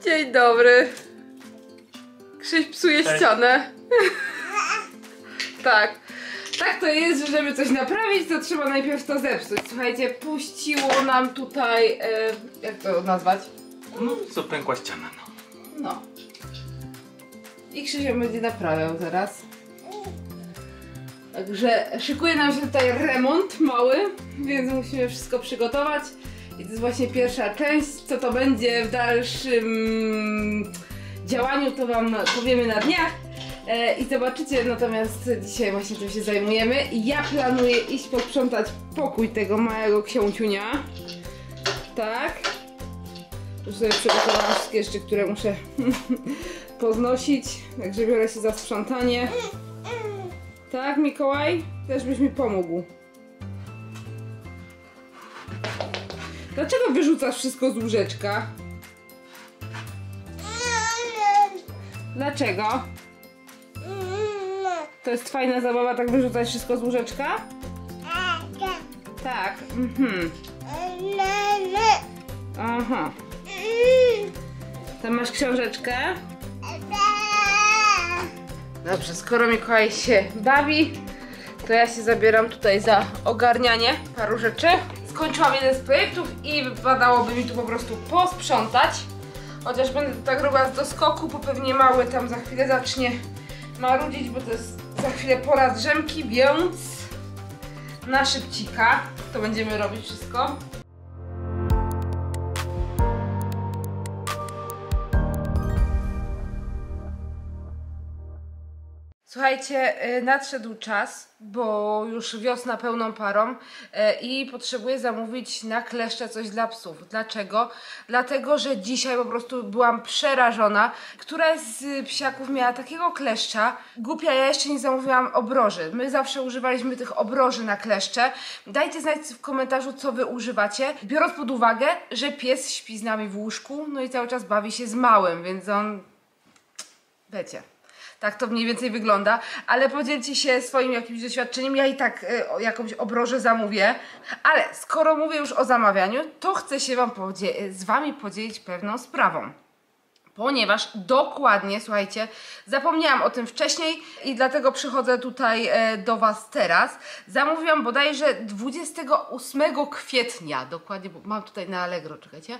Dzień dobry. Krzyś psuje ścianę. Tak. Tak to jest, że żeby coś naprawić, to trzeba najpierw to zepsuć. Słuchajcie, puściło nam tutaj... jak to nazwać? No, co pękła ściana, no. No. I Krzysiek będzie naprawiał teraz. Także szykuje nam się tutaj remont mały, więc musimy wszystko przygotować. I to jest właśnie pierwsza część. Co to będzie w dalszym działaniu, to wam powiemy na dniach. I zobaczycie, natomiast dzisiaj właśnie tym się zajmujemy. I ja planuję iść posprzątać pokój tego małego ksiąciunia. Tak. Już sobie przygotowałam wszystkie rzeczy, które muszę poznosić. Także biorę się za sprzątanie. Tak, Mikołaj? Też byś mi pomógł. Dlaczego wyrzucasz wszystko z łóżeczka? Dlaczego? To jest fajna zabawa, tak wyrzucać wszystko z łóżeczka? Tak. Aha. Tam masz książeczkę? Dobrze, skoro Mikołaj się bawi, to ja się zabieram tutaj za ogarnianie paru rzeczy. Skończyłam jeden z projektów i wypadałoby mi tu po prostu posprzątać. Chociaż będę tak robiła do skoku, bo pewnie mały tam za chwilę zacznie marudzić, bo to jest za chwilę pora drzemki, więc na szybcika to będziemy robić wszystko. Słuchajcie, nadszedł czas, bo już wiosna pełną parą i potrzebuję zamówić na kleszcze coś dla psów. Dlaczego? Dlatego, że dzisiaj po prostu byłam przerażona. Któraś z psiaków miała takiego kleszcza. Głupia, ja jeszcze nie zamówiłam obroży. My zawsze używaliśmy tych obroży na kleszcze. Dajcie znać w komentarzu, co wy używacie. Biorąc pod uwagę, że pies śpi z nami w łóżku, no i cały czas bawi się z małym, więc on... wiecie... Tak to mniej więcej wygląda, ale podzielcie się swoim jakimś doświadczeniem, ja i tak jakąś obrożę zamówię, ale skoro mówię już o zamawianiu, to chcę się z wami podzielić pewną sprawą. Ponieważ dokładnie, słuchajcie, zapomniałam o tym wcześniej i dlatego przychodzę tutaj do was teraz. Zamówiłam bodajże 28 kwietnia, dokładnie, bo mam tutaj na Allegro, czekajcie.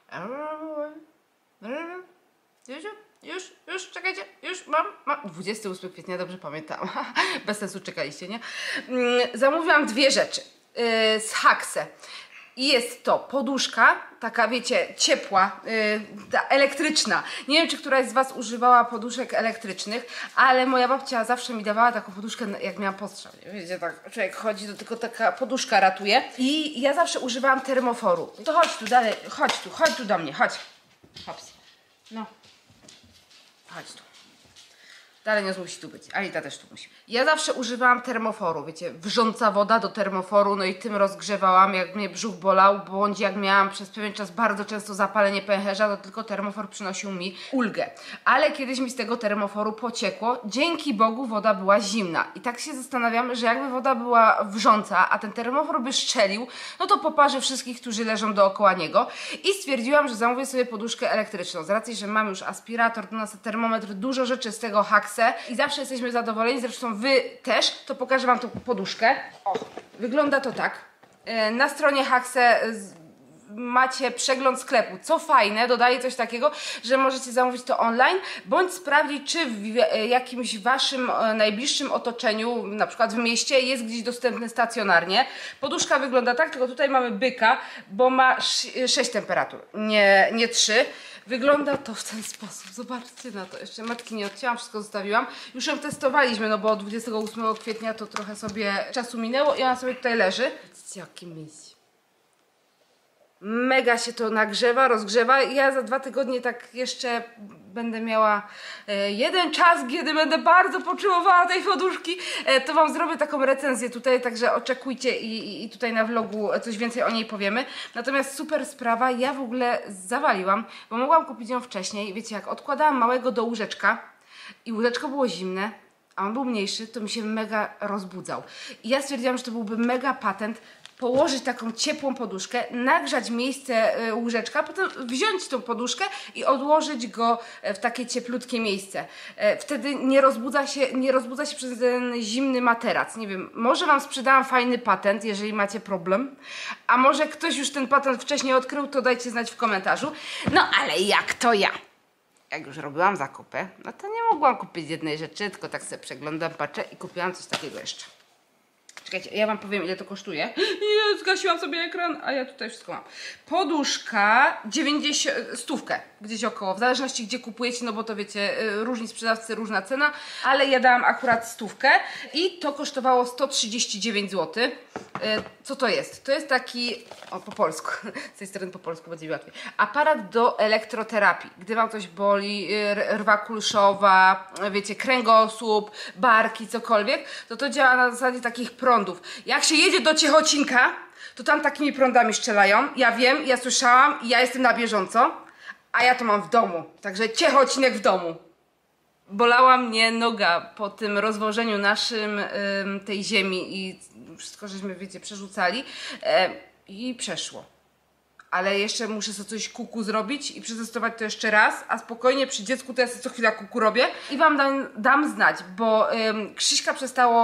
Już, czekajcie, już mam 28 kwietnia, dobrze pamiętam. Bez sensu czekaliście, nie? Zamówiłam dwie rzeczy z Haxe. I jest to poduszka, taka wiecie, ciepła, elektryczna. Nie wiem, czy któraś z was używała poduszek elektrycznych, ale moja babcia zawsze mi dawała taką poduszkę, jak miałam postrzał. Wiecie, tak człowiek chodzi, to tylko taka poduszka ratuje. I ja zawsze używałam termoforu. To chodź tu dalej, chodź tu do mnie, chodź. Hops. No. Chodź tu. Dalej nie musi tu być. Alita też tu musi. Ja zawsze używałam termoforu, wiecie, wrząca woda do termoforu, no i tym rozgrzewałam, jak mnie brzuch bolał, bądź jak miałam przez pewien czas bardzo często zapalenie pęcherza, to tylko termofor przynosił mi ulgę. Ale kiedyś mi z tego termoforu pociekło, dzięki Bogu woda była zimna. I tak się zastanawiam, że jakby woda była wrząca, a ten termofor by szczelił, no to poparzy wszystkich, którzy leżą dookoła niego. I stwierdziłam, że zamówię sobie poduszkę elektryczną. Z racji, że mam już aspirator, do nas termometr, dużo rzeczy z tego Haxe i zawsze jesteśmy zadowoleni, zresztą wy też, to pokażę wam tą poduszkę. O, wygląda to tak. Na stronie Haxe macie przegląd sklepu. Co fajne, dodaję coś takiego, że możecie zamówić to online, bądź sprawdzić, czy w jakimś waszym najbliższym otoczeniu, na przykład w mieście, jest gdzieś dostępny stacjonarnie. Poduszka wygląda tak, tylko tutaj mamy byka, bo ma 6 temperatur, nie 3. Wygląda to w ten sposób. Zobaczcie na to. Jeszcze matki nie odcięłam, wszystko zostawiłam. Już ją testowaliśmy, no bo od 28 kwietnia to trochę sobie czasu minęło i ona sobie tutaj leży. Widzicie, jaki myśl. Mega się to nagrzewa, rozgrzewa. Ja za 2 tygodnie tak jeszcze będę miała jeden czas, kiedy będę bardzo potrzebowała tej poduszki, to wam zrobię taką recenzję tutaj, także oczekujcie i tutaj na vlogu coś więcej o niej powiemy. Natomiast super sprawa, ja w ogóle zawaliłam, bo mogłam kupić ją wcześniej. Wiecie, jak odkładałam małego do łóżeczka i łóżeczko było zimne, a on był mniejszy, to mi się mega rozbudzał. I ja stwierdziłam, że to byłby mega patent położyć taką ciepłą poduszkę, nagrzać miejsce łóżeczka, potem wziąć tą poduszkę i odłożyć go w takie cieplutkie miejsce. Wtedy nie rozbudza się przez ten zimny materac. Nie wiem, może Wam sprzedałam fajny patent, jeżeli macie problem, a może ktoś już ten patent wcześniej odkrył, to dajcie znać w komentarzu. No ale jak to ja? Jak już robiłam zakupy, no to nie mogłam kupić jednej rzeczy, tylko tak sobie przeglądam, patrzę i kupiłam coś takiego jeszcze. Czekajcie, ja Wam powiem, ile to kosztuje. Nie, zgasiłam sobie ekran, a ja tutaj wszystko mam. Poduszka 90, stówkę, gdzieś około, w zależności gdzie kupujecie, no bo to wiecie, różni sprzedawcy, różna cena, ale ja dałam akurat stówkę i to kosztowało 139 zł. Co to jest? To jest taki, po polsku, z tej strony po polsku będzie mi łatwiej, aparat do elektroterapii. Gdy Wam coś boli, rwa kulszowa, wiecie, kręgosłup, barki, cokolwiek, to działa na zasadzie takich prądów. Jak się jedzie do Ciechocinka, to tam takimi prądami strzelają. Ja wiem, ja słyszałam i ja jestem na bieżąco, a ja to mam w domu. Także Ciechocinek w domu. Bolała mnie noga po tym rozwożeniu naszym tej ziemi i wszystko żeśmy, wiecie, przerzucali i przeszło. Ale jeszcze muszę sobie coś kuku zrobić i przetestować to jeszcze raz, a spokojnie przy dziecku to ja sobie co chwila kuku robię i Wam dam znać, bo Krzyśka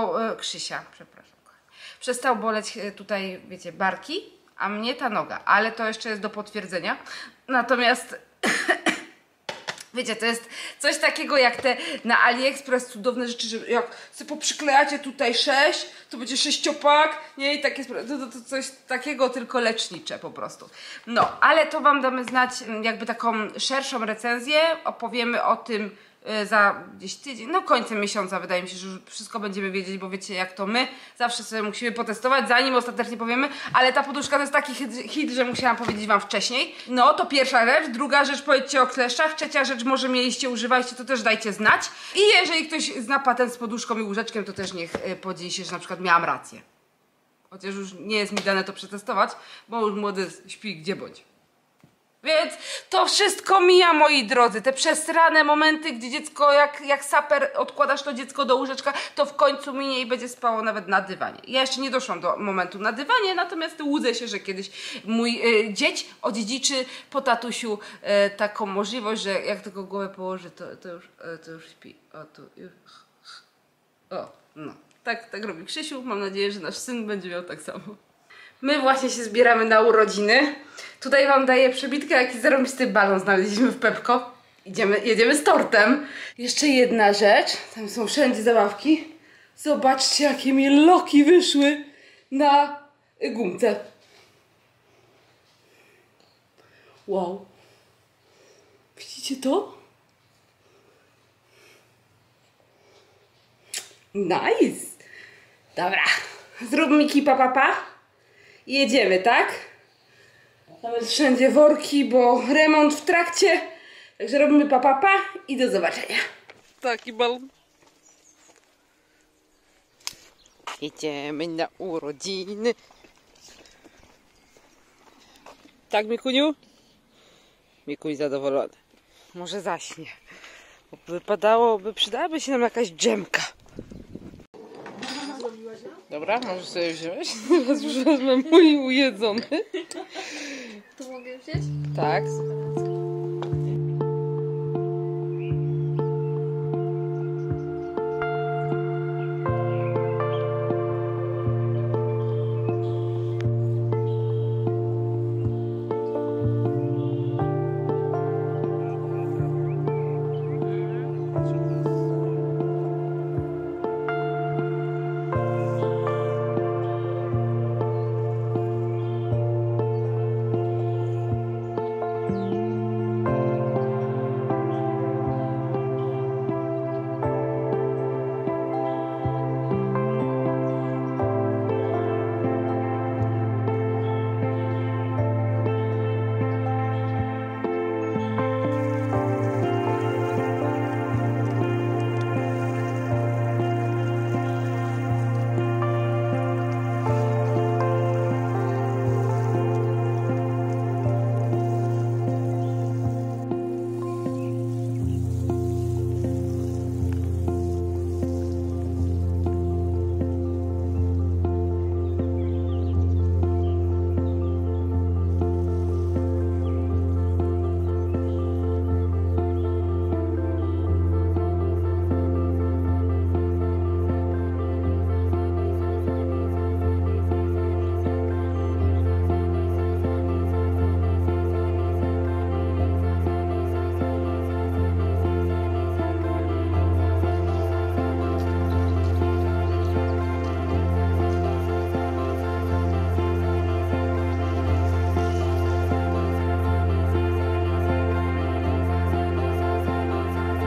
przestał boleć tutaj, wiecie, barki, a mnie ta noga, ale to jeszcze jest do potwierdzenia. Natomiast wiecie, to jest coś takiego jak te na AliExpress cudowne rzeczy, że jak sobie poprzyklejacie tutaj 6, to będzie 6-pak, nie? I takie, to coś takiego, tylko lecznicze po prostu. No, ale to Wam damy znać jakby taką szerszą recenzję, opowiemy o tym za gdzieś tydzień, no końcem miesiąca wydaje mi się, że już wszystko będziemy wiedzieć, bo wiecie jak to my, zawsze sobie musimy potestować, zanim ostatecznie powiemy, ale ta poduszka to jest taki hit, że musiałam powiedzieć Wam wcześniej. No to pierwsza rzecz, druga rzecz powiedzcie o kleszczach, trzecia rzecz może mieliście, używajcie, to też dajcie znać i jeżeli ktoś zna patent z poduszką i łóżeczkiem, to też niech podzieli się, że na przykład miałam rację. Chociaż już nie jest mi dane to przetestować, bo już młody śpi gdzie bądź. Więc to wszystko mija, moi drodzy, te przesrane momenty, gdzie dziecko, jak saper odkładasz to dziecko do łóżeczka, to w końcu minie i będzie spało nawet na dywanie. Ja jeszcze nie doszłam do momentu na dywanie, natomiast łudzę się, że kiedyś mój dzieć odziedziczy po tatusiu taką możliwość, że jak tylko głowę położy, to już śpi. O, tu już. O, no. Tak robi Krzysiu. Mam nadzieję, że nasz syn będzie miał tak samo. My właśnie się zbieramy na urodziny. Tutaj Wam daję przebitkę, jaki zarąbisty balon znaleźliśmy w Pepko. Jedziemy z tortem. Jeszcze jedna rzecz. Tam są wszędzie zabawki. Zobaczcie, jakie mi loki wyszły na gumce. Wow. Widzicie to? Nice. Dobra. Zrób mi kipa papa. Jedziemy, tak? Mamy wszędzie worki, bo remont w trakcie. Także robimy pa i do zobaczenia. Taki balon. Jedziemy na urodziny. Tak, Mikuniu? Mikuń zadowolony. Może zaśnie. Przydałaby się nam jakaś dżemka. Dobra, możesz sobie wziąć. Teraz już wezmę mój ujedzony. To mogę wziąć? Tak.